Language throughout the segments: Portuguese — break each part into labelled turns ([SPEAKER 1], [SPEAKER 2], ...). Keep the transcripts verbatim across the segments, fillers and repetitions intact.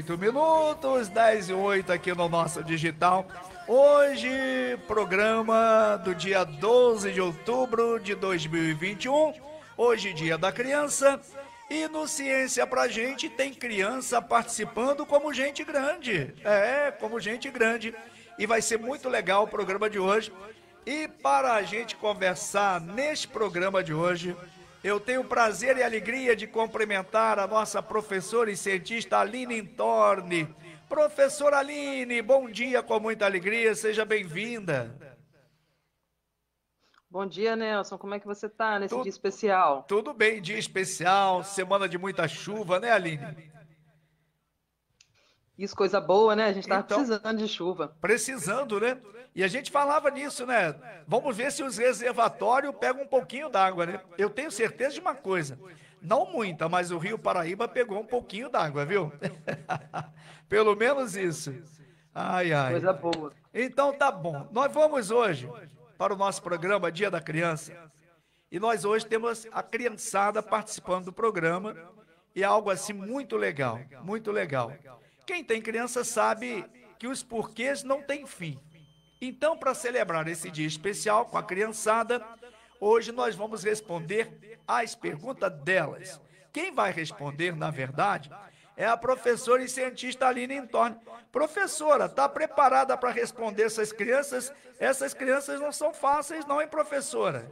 [SPEAKER 1] oito minutos, dez e oito aqui no nosso digital. Hoje, programa do dia doze de outubro de dois mil e vinte e um. Hoje, dia da criança. E no Ciência Pra Gente tem criança participando como gente grande. É, como gente grande. E vai ser muito legal o programa de hoje. E para a gente conversar neste programa de hoje, eu tenho o prazer e alegria de cumprimentar a nossa professora e cientista Aline Intorni. Professora Aline, bom dia com muita alegria, seja bem-vinda.
[SPEAKER 2] Bom dia, Nelson, como é que você está nesse
[SPEAKER 1] Tu,
[SPEAKER 2] dia especial?
[SPEAKER 1] Tudo bem, dia especial, semana de muita chuva, né, Aline?
[SPEAKER 2] Isso, coisa boa, né? A gente estava
[SPEAKER 1] Então,
[SPEAKER 2] precisando de chuva.
[SPEAKER 1] precisando, né? E a gente falava nisso, né? Vamos ver se os reservatórios pegam um pouquinho d'água, né? Eu tenho certeza de uma coisa, não muita, mas o Rio Paraíba pegou um pouquinho d'água, viu? Pelo menos isso. Ai, ai.
[SPEAKER 2] Coisa boa.
[SPEAKER 1] Então tá bom. Nós vamos hoje para o nosso programa Dia da Criança. E nós hoje temos a criançada participando do programa. E é algo assim muito legal, muito legal. Quem tem criança sabe que os porquês não têm fim. Então, para celebrar esse dia especial com a criançada, hoje nós vamos responder às perguntas delas. Quem vai responder, na verdade, é a professora e cientista Aline Intorni. Professora, está preparada para responder essas crianças? Essas crianças não são fáceis não, hein, professora?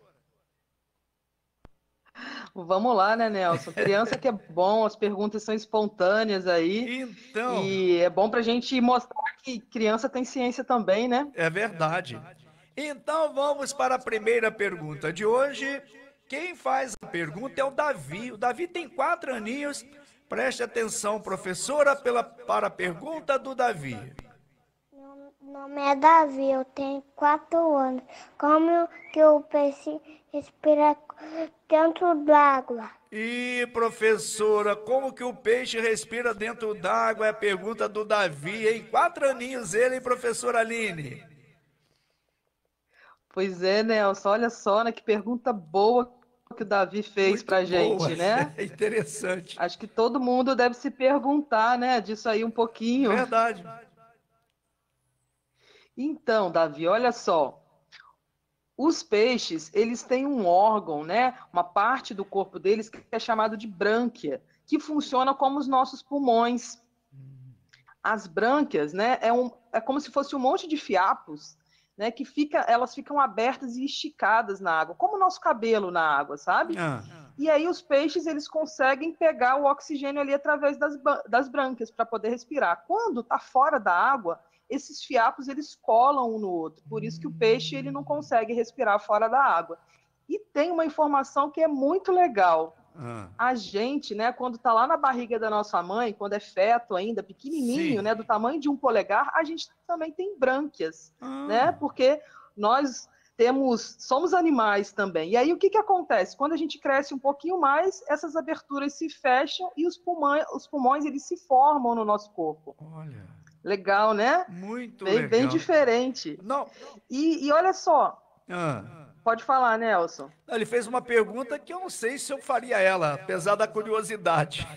[SPEAKER 2] Vamos lá, né, Nelson? Criança que é bom, as perguntas são espontâneas aí.
[SPEAKER 1] Então,
[SPEAKER 2] E é bom para a gente mostrar que criança tem ciência também, né?
[SPEAKER 1] é verdade. Então vamos para a primeira pergunta de hoje. Quem faz a pergunta é o Davi. O Davi tem quatro aninhos. Preste atenção, professora, pela, para a pergunta do Davi.
[SPEAKER 3] Meu nome é Davi, eu tenho quatro anos. Como que o peixe respira dentro d'água?
[SPEAKER 1] E, professora, como que o peixe respira dentro d'água? É a pergunta do Davi, hein? Quatro aninhos ele, hein, professora Aline?
[SPEAKER 2] Pois é, Nelson, olha só, né? Que pergunta boa que o Davi fez
[SPEAKER 1] Muito
[SPEAKER 2] para a
[SPEAKER 1] boa,
[SPEAKER 2] gente, né?
[SPEAKER 1] é interessante.
[SPEAKER 2] Acho que todo mundo deve se perguntar, né, disso aí um pouquinho.
[SPEAKER 1] Verdade.
[SPEAKER 2] Então, Davi, olha só. Os peixes, eles têm um órgão, né, uma parte do corpo deles que é chamado de brânquia, que funciona como os nossos pulmões. As brânquias, né, é, um, é como se fosse um monte de fiapos, né, que fica, elas ficam abertas e esticadas na água, como o nosso cabelo na água, sabe?
[SPEAKER 1] Ah,
[SPEAKER 2] E aí os peixes, eles conseguem pegar o oxigênio ali através das, das brânquias para poder respirar. Quando está fora da água, esses fiapos eles colam um no outro. Por isso que o peixe ele não consegue respirar fora da água. E tem uma informação que é muito legal.
[SPEAKER 1] ah.
[SPEAKER 2] A gente, né, quando está lá na barriga da nossa mãe, quando é feto ainda, pequenininho,
[SPEAKER 1] Sim.
[SPEAKER 2] né, do tamanho de um polegar, a gente também tem brânquias,
[SPEAKER 1] Ah.
[SPEAKER 2] né? Porque nós temos, somos animais também. E aí o que, que acontece? Quando a gente cresce um pouquinho mais, essas aberturas se fecham e os pulmões, os pulmões eles se formam no nosso corpo.
[SPEAKER 1] Olha,
[SPEAKER 2] Legal, né?
[SPEAKER 1] muito
[SPEAKER 2] Bem,
[SPEAKER 1] legal.
[SPEAKER 2] bem diferente.
[SPEAKER 1] Não,
[SPEAKER 2] E, e olha só,
[SPEAKER 1] ah.
[SPEAKER 2] pode falar, Nelson.
[SPEAKER 1] Ele fez uma pergunta que eu não sei se eu faria ela, apesar da curiosidade.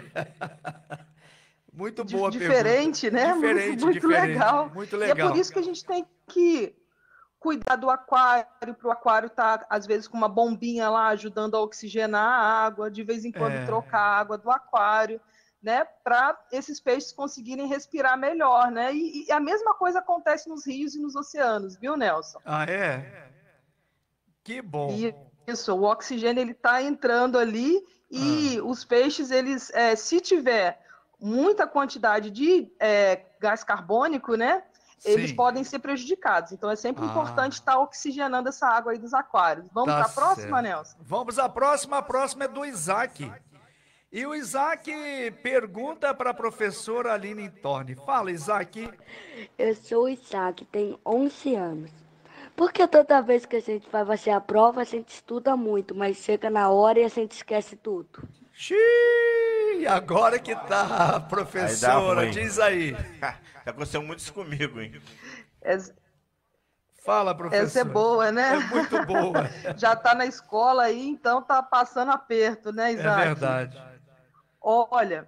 [SPEAKER 1] Muito boa
[SPEAKER 2] Diferente,
[SPEAKER 1] pergunta.
[SPEAKER 2] né?
[SPEAKER 1] Diferente,
[SPEAKER 2] Muito, muito
[SPEAKER 1] diferente.
[SPEAKER 2] legal.
[SPEAKER 1] Muito
[SPEAKER 2] E é por
[SPEAKER 1] legal.
[SPEAKER 2] isso que a gente tem que cuidar do aquário, para o aquário estar, às vezes, com uma bombinha lá ajudando a oxigenar a água, de vez em quando
[SPEAKER 1] É.
[SPEAKER 2] trocar a água do aquário, né? Para esses peixes conseguirem respirar melhor, né? E, e a mesma coisa acontece nos rios e nos oceanos, viu, Nelson?
[SPEAKER 1] Ah, é? Que bom.
[SPEAKER 2] E isso, o oxigênio ele está entrando ali e
[SPEAKER 1] Ah.
[SPEAKER 2] os peixes, eles, é, se tiver muita quantidade de é, gás carbônico, né? Eles
[SPEAKER 1] Sim.
[SPEAKER 2] podem ser prejudicados. Então é sempre
[SPEAKER 1] Ah.
[SPEAKER 2] importante estar oxigenando essa água aí dos aquários. Vamos
[SPEAKER 1] Tá
[SPEAKER 2] para a próxima,
[SPEAKER 1] certo.
[SPEAKER 2] Nelson?
[SPEAKER 1] Vamos à próxima. A próxima é do Isaac. E o Isaac pergunta para a professora Aline Intorni. Fala, Isaac.
[SPEAKER 4] Eu sou o Isaac, tenho onze anos. Porque toda vez que a gente vai fazer a prova, a gente estuda muito, mas chega na hora e a gente esquece tudo.
[SPEAKER 1] Xiii, agora que tá,
[SPEAKER 5] Aí dá
[SPEAKER 1] professora,
[SPEAKER 5] ruim.
[SPEAKER 1] diz aí.
[SPEAKER 5] Já aconteceu muito isso comigo, hein?
[SPEAKER 2] Essa,
[SPEAKER 1] Fala, professora.
[SPEAKER 2] essa é boa, né?
[SPEAKER 1] É muito boa.
[SPEAKER 2] Já está na escola aí, então tá passando aperto, né,
[SPEAKER 1] É
[SPEAKER 2] Isaac?
[SPEAKER 1] verdade.
[SPEAKER 2] Olha,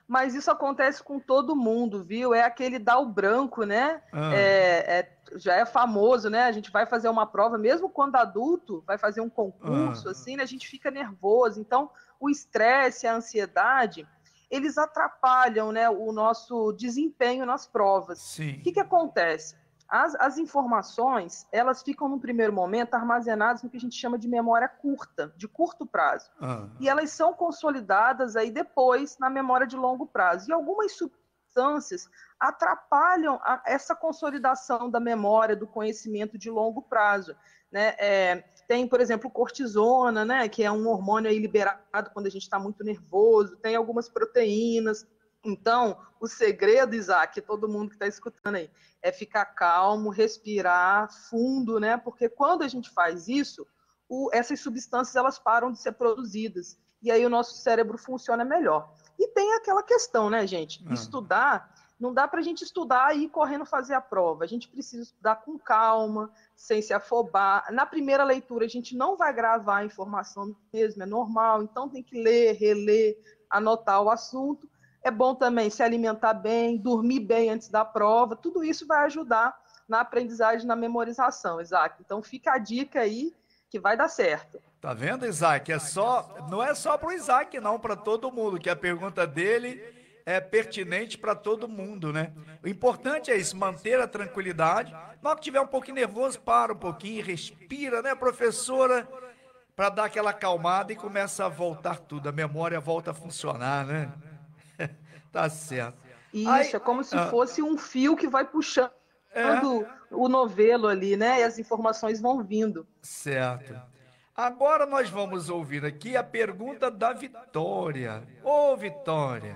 [SPEAKER 2] Mas isso acontece com todo mundo, viu? É aquele dar o branco, né?
[SPEAKER 1] Ah,
[SPEAKER 2] É, é, já é famoso, né? A gente vai fazer uma prova, mesmo quando adulto, vai fazer um
[SPEAKER 1] ah,
[SPEAKER 2] concurso, assim, né? A gente fica nervoso. Então, o estresse, a ansiedade, eles atrapalham, né, o nosso desempenho nas provas. O que
[SPEAKER 1] sim.
[SPEAKER 2] que acontece? As, as informações, elas ficam, no primeiro momento, armazenadas no que a gente chama de memória curta, de curto prazo.
[SPEAKER 1] Ah,
[SPEAKER 2] E elas são consolidadas aí depois na memória de longo prazo. E algumas substâncias atrapalham a, essa consolidação da memória, do conhecimento de longo prazo. Né? É, tem, por exemplo, cortisona, né, que é um hormônio aí liberado quando a gente está muito nervoso, tem algumas proteínas. Então, o segredo, Isaac, todo mundo que está escutando aí, é ficar calmo, respirar fundo, né? Porque quando a gente faz isso, o, essas substâncias elas param de ser produzidas e aí o nosso cérebro funciona melhor. E tem aquela questão, né, gente?
[SPEAKER 1] ah,
[SPEAKER 2] Estudar, não dá para a gente estudar e ir correndo fazer a prova. A gente precisa estudar com calma, sem se afobar. Na primeira leitura, a gente não vai gravar a informação mesmo, é normal. Então tem que ler, reler, anotar o assunto. É bom também se alimentar bem, dormir bem antes da prova. Tudo isso vai ajudar na aprendizagem, na memorização, Isaac. Então fica a dica aí que vai dar certo.
[SPEAKER 1] tá vendo, Isaac? É só, não é só para o Isaac, não, para todo mundo, que a pergunta dele é pertinente para todo mundo, né? O importante é isso, manter a tranquilidade. Na hora que tiver um pouquinho nervoso, para um pouquinho, respira, né, professora? Para dar aquela acalmada e começa a voltar tudo, a memória volta a funcionar, né? Tá certo.
[SPEAKER 2] Isso,
[SPEAKER 1] Aí,
[SPEAKER 2] é como se
[SPEAKER 1] ah,
[SPEAKER 2] fosse um fio que vai puxando
[SPEAKER 1] é,
[SPEAKER 2] o novelo ali, né? E as informações vão vindo.
[SPEAKER 1] certo. Agora nós vamos ouvir aqui a pergunta da Vitória. Ô, Vitória,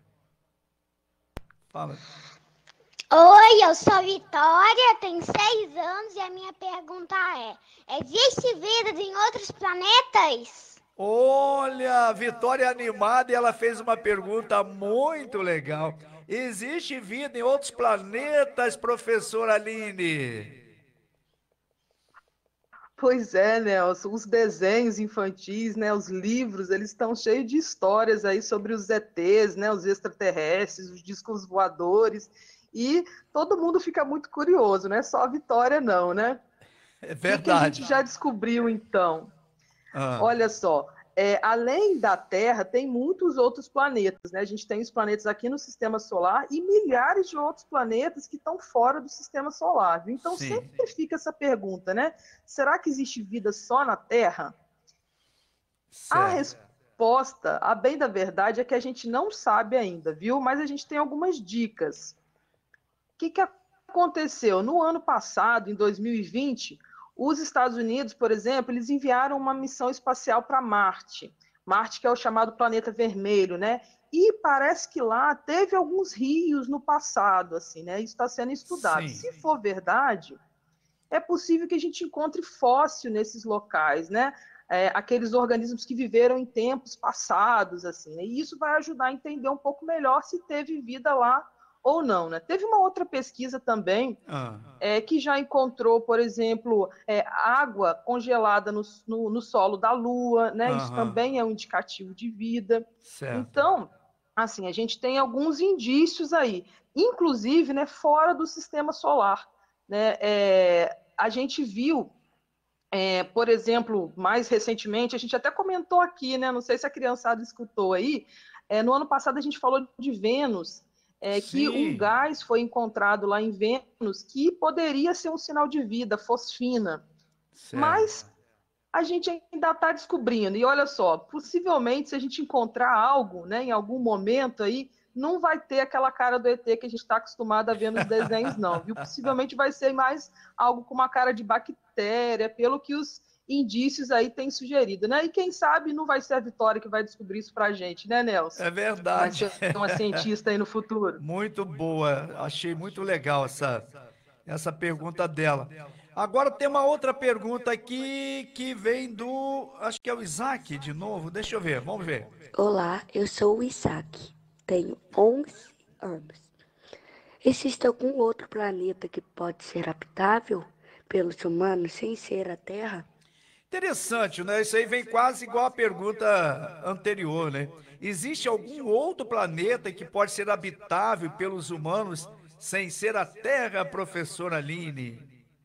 [SPEAKER 1] fala.
[SPEAKER 3] Oi, eu sou Vitória, tenho seis anos e a minha pergunta é: existe vida em outros planetas?
[SPEAKER 1] Olha, a Vitória é animada e ela fez uma pergunta muito legal. Existe vida em outros planetas, professora Aline?
[SPEAKER 2] Pois é, Nelson, os desenhos infantis, né, os livros, eles estão cheios de histórias aí sobre os E Tês, né, os extraterrestres, os discos voadores, e todo mundo fica muito curioso, não é só a Vitória não, né?
[SPEAKER 1] É
[SPEAKER 2] O que que a gente
[SPEAKER 1] verdade.
[SPEAKER 2] já descobriu então?
[SPEAKER 1] Ah,
[SPEAKER 2] Olha só, é, além da Terra, tem muitos outros planetas, né? A gente tem os planetas aqui no Sistema Solar e milhares de outros planetas que estão fora do Sistema Solar. Viu? Então
[SPEAKER 1] sim,
[SPEAKER 2] sempre fica essa pergunta, né? Será que existe vida só na Terra? A
[SPEAKER 1] certo.
[SPEAKER 2] resposta, a bem da verdade, é que a gente não sabe ainda, viu? Mas a gente tem algumas dicas. O que, que aconteceu? No ano passado, em dois mil e vinte, os Estados Unidos, por exemplo, eles enviaram uma missão espacial para Marte. Marte, que é o chamado planeta vermelho, né? E parece que lá teve alguns rios no passado, assim, né? Isso está sendo estudado.
[SPEAKER 1] Sim,
[SPEAKER 2] Se for verdade, é possível que a gente encontre fóssil nesses locais, né? É, aqueles organismos que viveram em tempos passados, assim, né? E isso vai ajudar a entender um pouco melhor se teve vida lá ou não, né? Teve uma outra pesquisa também
[SPEAKER 1] ah,
[SPEAKER 2] é, que já encontrou, por exemplo, é, água congelada no, no, no solo da Lua, né? Isso
[SPEAKER 1] aham,
[SPEAKER 2] também é um indicativo de vida.
[SPEAKER 1] certo.
[SPEAKER 2] Então, assim, a gente tem alguns indícios aí, inclusive, né, fora do sistema solar, né? É, a gente viu, é, por exemplo, mais recentemente, a gente até comentou aqui, né? Não sei se a criançada escutou aí. É, no ano passado a gente falou de Vênus, é, que um
[SPEAKER 1] Sim,
[SPEAKER 2] gás foi encontrado lá em Vênus que poderia ser um sinal de vida, fosfina.
[SPEAKER 1] certo.
[SPEAKER 2] Mas a gente ainda está descobrindo. E olha só, possivelmente, se a gente encontrar algo, né, em algum momento aí, não vai ter aquela cara do E Tê que a gente está acostumado a ver nos desenhos, não, viu? Possivelmente vai ser mais algo com uma cara de bactéria, pelo que os indícios aí têm sugerido, né? E quem sabe não vai ser a Vitória que vai descobrir isso para a gente, né, Nelson?
[SPEAKER 1] É
[SPEAKER 2] Vai
[SPEAKER 1] verdade.
[SPEAKER 2] ser uma cientista aí no futuro.
[SPEAKER 1] Muito boa. Achei muito legal essa, essa pergunta dela. Agora tem uma outra pergunta aqui que vem do. Acho que é o Isaac de novo. Deixa eu ver, vamos ver.
[SPEAKER 4] Olá, eu sou o Isaac, tenho onze anos. Existe algum outro planeta que pode ser habitável pelos humanos sem ser a Terra?
[SPEAKER 1] Interessante, né? Isso aí vem quase igual a pergunta anterior, né? Existe algum outro planeta que pode ser habitável pelos humanos sem ser a Terra, professora Aline?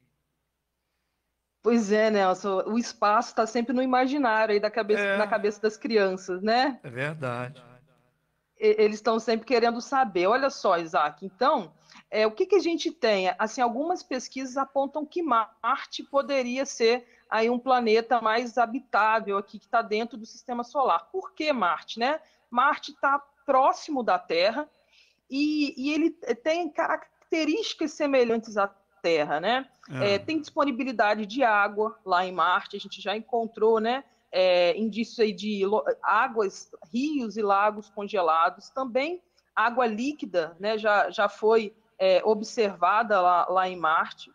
[SPEAKER 2] Pois é, Nelson, o espaço está sempre no imaginário aí da cabeça, na
[SPEAKER 1] É,
[SPEAKER 2] cabeça das crianças, né?
[SPEAKER 1] é verdade.
[SPEAKER 2] E- Eles estão sempre querendo saber. Olha só, Isaac, então, é, o que que a gente tem? Assim, algumas pesquisas apontam que Marte poderia ser aí um planeta mais habitável aqui, que está dentro do sistema solar. Por que Marte, né? Marte está próximo da Terra, e, e ele tem características semelhantes à Terra, né? É,
[SPEAKER 1] Ah,
[SPEAKER 2] tem disponibilidade de água lá em Marte, a gente já encontrou, né? É, indícios aí de águas, rios e lagos congelados, também água líquida, né? Já, já foi é, observada lá, lá em Marte.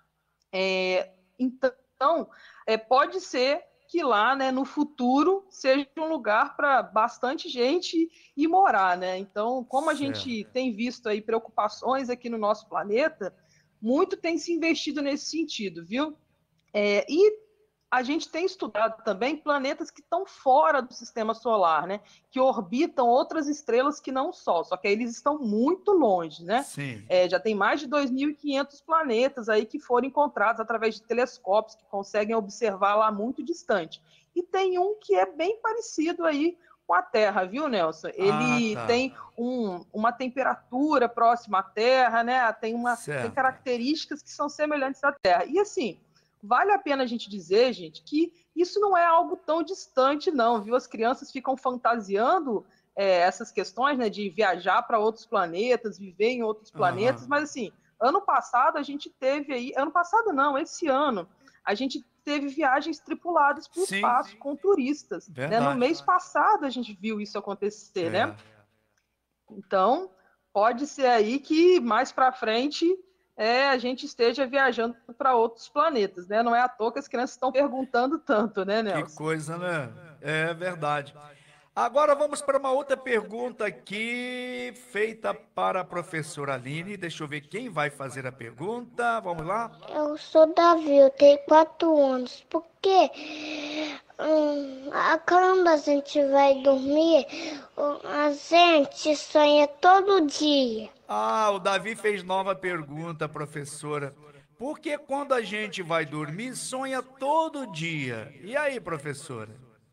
[SPEAKER 2] É, então, é, pode ser que lá, né, no futuro, seja um lugar para bastante gente ir morar, né? Então, como a gente
[SPEAKER 1] certo.
[SPEAKER 2] tem visto aí preocupações aqui no nosso planeta, muito tem se investido nesse sentido, viu? É, e a gente tem estudado também planetas que estão fora do sistema solar, né? Que orbitam outras estrelas que não o Sol, só que aí eles estão muito longe, né?
[SPEAKER 1] Sim.
[SPEAKER 2] É, já tem mais de dois mil e quinhentos planetas aí que foram encontrados através de telescópios que conseguem observar lá muito distante. E tem um que é bem parecido aí com a Terra, viu, Nelson?
[SPEAKER 1] Ah,
[SPEAKER 2] Ele
[SPEAKER 1] tá.
[SPEAKER 2] tem um, uma temperatura próxima à Terra, né? Tem, uma, tem
[SPEAKER 1] Certo.
[SPEAKER 2] características que são semelhantes à Terra. E assim, vale a pena a gente dizer, gente, que isso não é algo tão distante, não, viu? As crianças ficam fantasiando é, essas questões, né, de viajar para outros planetas, viver em outros planetas,
[SPEAKER 1] Aham.
[SPEAKER 2] mas assim, ano passado a gente teve aí, ano passado não, esse ano, a gente teve viagens tripuladas para o
[SPEAKER 1] Sim,
[SPEAKER 2] espaço com turistas, né? No
[SPEAKER 1] verdade.
[SPEAKER 2] mês passado a gente viu isso acontecer, né?
[SPEAKER 1] É.
[SPEAKER 2] Então, pode ser aí que mais para frente é, a gente esteja viajando para outros planetas, né? Não é à toa que as crianças estão perguntando tanto, né,
[SPEAKER 1] Que
[SPEAKER 2] Nelson?
[SPEAKER 1] coisa, né? É verdade. Agora vamos para uma outra pergunta aqui, feita para a professora Aline. Deixa eu ver quem vai fazer a pergunta. Vamos lá?
[SPEAKER 3] Eu sou Davi, eu tenho quatro anos. Por quê? Hum, a- quando a gente vai dormir, o- a gente sonha todo dia.
[SPEAKER 1] Ah, o Davi fez nova pergunta, professora. Por que quando a gente vai dormir, sonha todo dia? E aí, professora?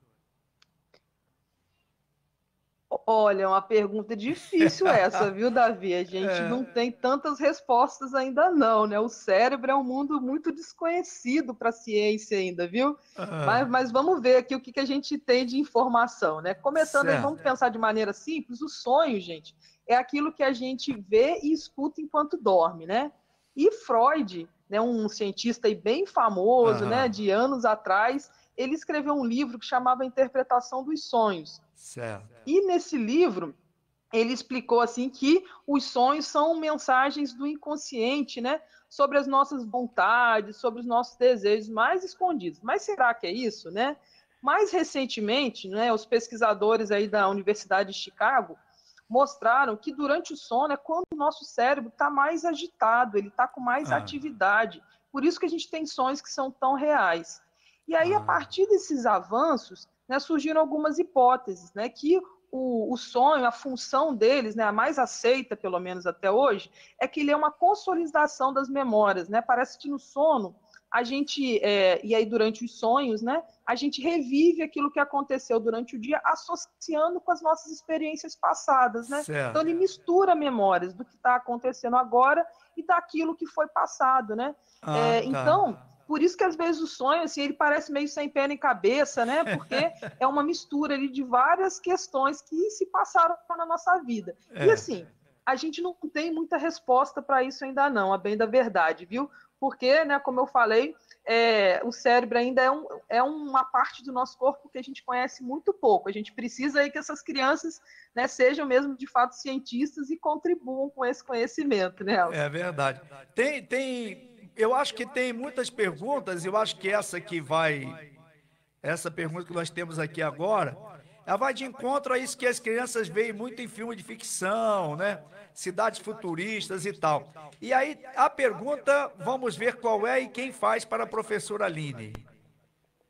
[SPEAKER 2] Olha, uma pergunta difícil essa, viu, Davi? A gente não
[SPEAKER 1] É,
[SPEAKER 2] tem tantas respostas ainda não, né? O cérebro é um mundo muito desconhecido para a ciência ainda, viu?
[SPEAKER 1] ah,
[SPEAKER 2] Mas, mas vamos ver aqui o que, que a gente tem de informação, né? Começando aí, vamos
[SPEAKER 1] certo.
[SPEAKER 2] pensar de maneira simples, o sonho, gente, é aquilo que a gente vê e escuta enquanto dorme, né? E Freud, né, um cientista aí bem famoso, né,
[SPEAKER 1] Aham,
[SPEAKER 2] de anos atrás, ele escreveu um livro que chamava Interpretação dos Sonhos.
[SPEAKER 1] certo.
[SPEAKER 2] E nesse livro, ele explicou assim que os sonhos são mensagens do inconsciente, né? Sobre as nossas vontades, sobre os nossos desejos mais escondidos. Mas será que é isso, né? Mais recentemente, né, os pesquisadores aí da Universidade de Chicago mostraram que durante o sono é quando o nosso cérebro está mais agitado, ele está com mais
[SPEAKER 1] Ah,
[SPEAKER 2] atividade. Por isso que a gente tem sonhos que são tão reais. E aí, a
[SPEAKER 1] ah,
[SPEAKER 2] partir desses avanços, né, surgiram algumas hipóteses, né, que o, o sonho, a função deles, né, a mais aceita, pelo menos até hoje, é que ele é uma consolidação das memórias, né? Parece que no sono a gente, é, e aí durante os sonhos, né, a gente revive aquilo que aconteceu durante o dia, associando com as nossas experiências passadas, né? Então
[SPEAKER 1] certo.
[SPEAKER 2] ele mistura memórias do que está acontecendo agora e daquilo que foi passado, né?
[SPEAKER 1] Ah,
[SPEAKER 2] É,
[SPEAKER 1] tá.
[SPEAKER 2] então, por isso que às vezes o sonho, assim, ele parece meio sem pé nem cabeça, né? Porque é uma mistura ali de várias questões que se passaram na nossa vida. E
[SPEAKER 1] É,
[SPEAKER 2] assim, a gente não tem muita resposta para isso ainda não, a bem da verdade, viu? Porque, né, como eu falei, é, o cérebro ainda é, um, é uma parte do nosso corpo que a gente conhece muito pouco. A gente precisa aí que essas crianças, né, sejam mesmo de fato cientistas e contribuam com esse conhecimento, né,
[SPEAKER 1] é
[SPEAKER 2] Elcio?
[SPEAKER 1] verdade. Tem, tem, eu acho que tem muitas perguntas, eu acho que essa que vai, essa pergunta que nós temos aqui agora, ela vai de encontro a isso que as crianças veem muito em filme de ficção, né? Cidades futuristas e tal. E aí, a pergunta, vamos ver qual é e quem faz para a professora Aline.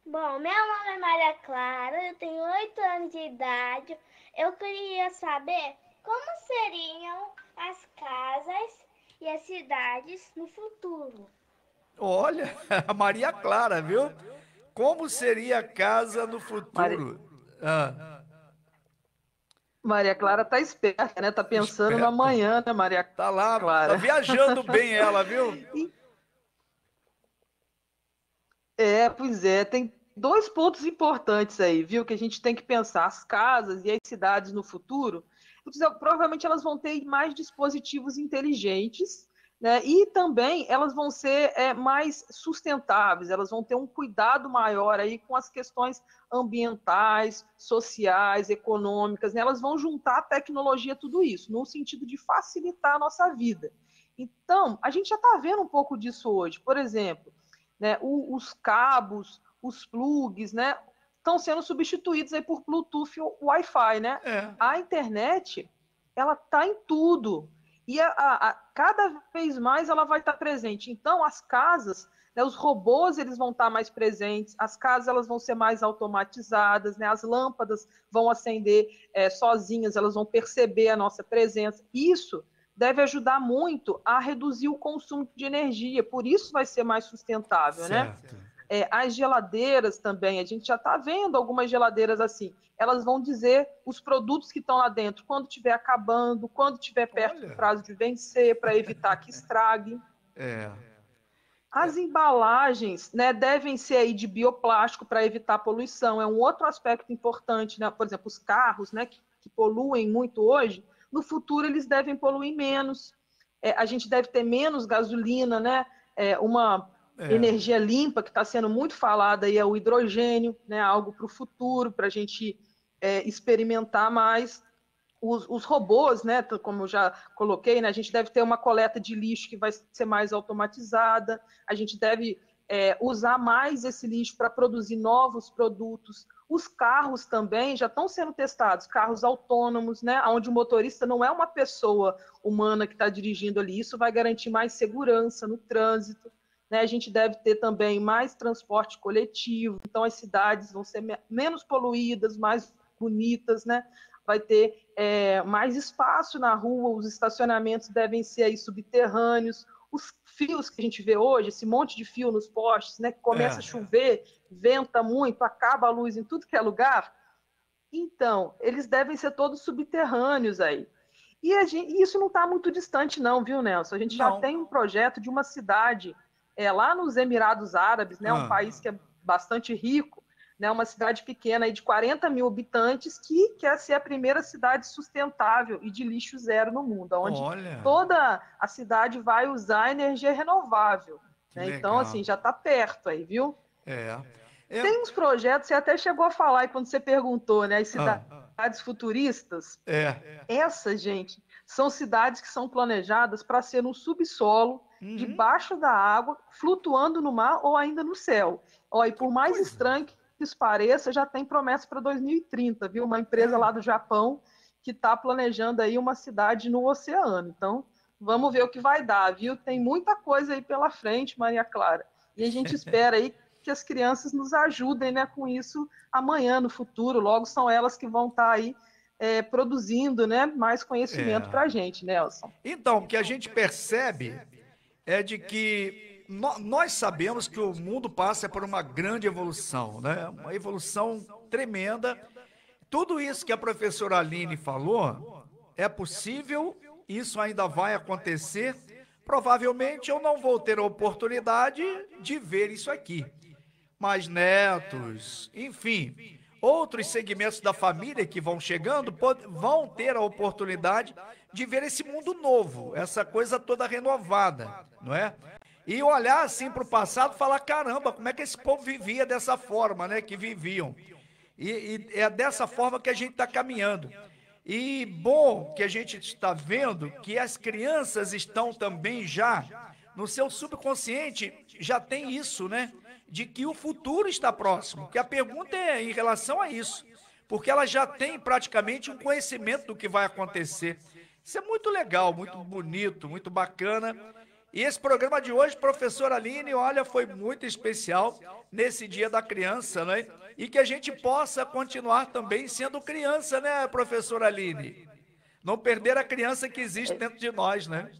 [SPEAKER 3] Bom, meu nome é Maria Clara, eu tenho oito anos de idade. Eu queria saber como seriam as casas e as cidades no futuro.
[SPEAKER 1] Olha, a Maria Clara, viu? Como seria a casa no
[SPEAKER 2] Maria,
[SPEAKER 1] futuro? Ah,
[SPEAKER 2] Maria Clara tá esperta, né? Tá pensando no
[SPEAKER 1] esperta.
[SPEAKER 2] amanhã, né, Maria
[SPEAKER 1] Tá lá, tá
[SPEAKER 2] Clara?
[SPEAKER 1] viajando bem ela, viu?
[SPEAKER 2] É, pois é, tem dois pontos importantes aí, viu? Que a gente tem que pensar. As casas e as cidades no futuro, provavelmente elas vão ter mais dispositivos inteligentes, né? E também elas vão ser é, mais sustentáveis, elas vão ter um cuidado maior aí com as questões ambientais, sociais, econômicas, né? Elas vão juntar a tecnologia, tudo isso, no sentido de facilitar a nossa vida. Então, a gente já está vendo um pouco disso hoje. Por exemplo, né, o, os cabos, os plugs, né, estão sendo substituídos aí por Bluetooth ou Wi-Fi, né?
[SPEAKER 1] É.
[SPEAKER 2] A internet, ela está em tudo e a, a, a, cada vez mais ela vai estar tá presente. Então, as casas, né, os robôs, eles vão estar tá mais presentes, as casas elas vão ser mais automatizadas, né? As lâmpadas vão acender é, sozinhas, elas vão perceber a nossa presença. Isso deve ajudar muito a reduzir o consumo de energia, por isso vai ser mais sustentável,
[SPEAKER 1] Certo.
[SPEAKER 2] né? É, as geladeiras também, a gente já está vendo algumas geladeiras assim, elas vão dizer os produtos que estão lá dentro, quando estiver acabando, quando estiver perto
[SPEAKER 1] Olha.
[SPEAKER 2] do prazo de vencer, para evitar que estrague.
[SPEAKER 1] É.
[SPEAKER 2] As embalagens, né, devem ser aí de bioplástico para evitar poluição, é um outro aspecto importante, né? Por exemplo, os carros, né, que, que poluem muito hoje, no futuro eles devem poluir menos. É, a gente deve ter menos gasolina, né? É, uma
[SPEAKER 1] É.
[SPEAKER 2] energia limpa que está sendo muito falada aí é o hidrogênio, né? Algo para o futuro, para a gente é, experimentar mais. Os, os robôs, né? Como eu já coloquei, né? A gente deve ter uma coleta de lixo que vai ser mais automatizada. A gente deve é, usar mais esse lixo para produzir novos produtos. Os carros também já estão sendo testados, carros autônomos, né, onde o motorista não é uma pessoa humana que está dirigindo ali. Isso vai garantir mais segurança no trânsito. Né? A gente deve ter também mais transporte coletivo, então as cidades vão ser me menos poluídas, mais bonitas, né? Vai ter é, mais espaço na rua, os estacionamentos devem ser aí subterrâneos. Os fios que a gente vê hoje, esse monte de fio nos postes, né, que começa é. a chover, venta muito, acaba a luz em tudo que é lugar. Então, eles devem ser todos subterrâneos aí. E, a gente, e isso não está muito distante não, viu, Nelson? A gente não. já tem um projeto de uma cidade é, lá nos Emirados Árabes, né, ah. um país que é bastante rico, né, uma cidade pequena aí de quarenta mil habitantes que quer ser a primeira cidade sustentável e de lixo zero no mundo, onde Olha. toda a cidade vai usar energia renovável. Né? Então, assim, já está perto aí, viu?
[SPEAKER 1] É. Eu...
[SPEAKER 2] Tem uns projetos, você até chegou a falar aí quando você perguntou, né? As cidades ah. futuristas.
[SPEAKER 1] É.
[SPEAKER 2] Essas, gente, são cidades que são planejadas para ser no subsolo, uhum. debaixo da água, flutuando no mar ou ainda no céu. Ó, e por mais coisa. estranho que isso pareça, já tem promessa para dois mil e trinta, viu? Uma empresa é. lá do Japão que está planejando aí uma cidade no oceano. Então, vamos ver o que vai dar, viu? Tem muita coisa aí pela frente, Maria Clara. E a gente espera aí que as crianças nos ajudem, né, com isso amanhã, no futuro. Logo são elas que vão estar tá aí é, produzindo, né, mais conhecimento é. para a gente, Nelson.
[SPEAKER 1] Então, o que a gente percebe é de que nós sabemos que o mundo passa por uma grande evolução, né? Uma evolução tremenda. Tudo isso que a professora Aline falou é possível, isso ainda vai acontecer. Provavelmente eu não vou ter a oportunidade de ver isso aqui. Mas netos, enfim, outros segmentos da família que vão chegando vão ter a oportunidade de ver esse mundo novo, essa coisa toda renovada, não é? E olhar assim para o passado e falar, caramba, como é que esse povo vivia dessa forma, né, que viviam. E, e é dessa forma que a gente está caminhando. E bom que a gente está vendo que as crianças estão também já, no seu subconsciente, já tem isso, né, de que o futuro está próximo. Que a pergunta é em relação a isso, porque ela já tem praticamente um conhecimento do que vai acontecer. Isso é muito legal, muito bonito, muito bacana. E esse programa de hoje, professora Aline, olha, foi muito especial nesse Dia da Criança, né? E que a gente possa continuar também sendo criança, né, professora Aline? Não perder a criança que existe dentro de nós, né?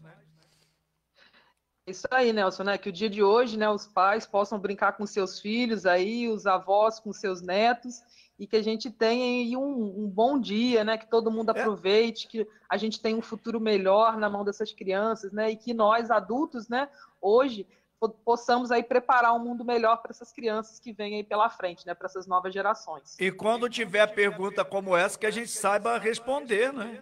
[SPEAKER 2] Isso aí, Nelson, né? Que o dia de hoje, né, os pais possam brincar com seus filhos aí, os avós com seus netos, e que a gente tenha aí um, um bom dia, né? Que todo mundo aproveite, que a gente tenha um futuro melhor na mão dessas crianças, né? E que nós, adultos, né, hoje, possamos aí preparar um mundo melhor para essas crianças que vêm aí pela frente, né? Para essas novas gerações.
[SPEAKER 1] E quando tiver pergunta como essa, que a gente saiba responder, né?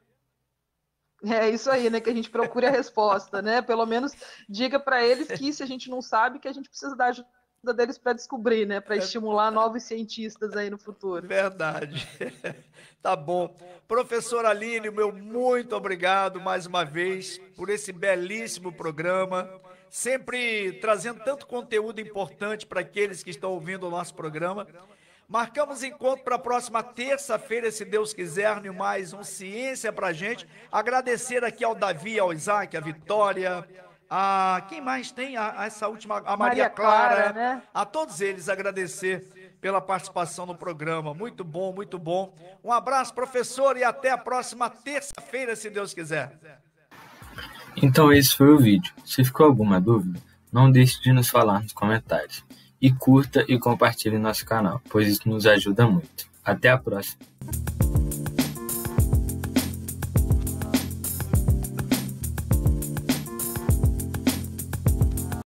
[SPEAKER 2] É isso aí, né? Que a gente procure a resposta, né? Pelo menos diga para eles que se a gente não sabe, que a gente precisa da ajuda deles para descobrir, né? Para estimular novos cientistas aí no futuro.
[SPEAKER 1] Verdade. Tá bom. Professora Aline, meu muito obrigado mais uma vez por esse belíssimo programa, sempre trazendo tanto conteúdo importante para aqueles que estão ouvindo o nosso programa. Marcamos encontro para a próxima terça-feira, se Deus quiser, no mais um Ciência para a gente. Agradecer aqui ao Davi, ao Isaac, a Vitória, a quem mais tem? A, a essa última, a Maria, Maria Clara, Clara, né? A todos eles agradecer pela participação no programa. Muito bom, muito bom. Um abraço, professor, e até a próxima terça-feira, se Deus quiser.
[SPEAKER 6] Então esse foi o vídeo. Se ficou alguma dúvida, não deixe de nos falar nos comentários. E curta e compartilhe nosso canal, pois isso nos ajuda muito. Até a próxima!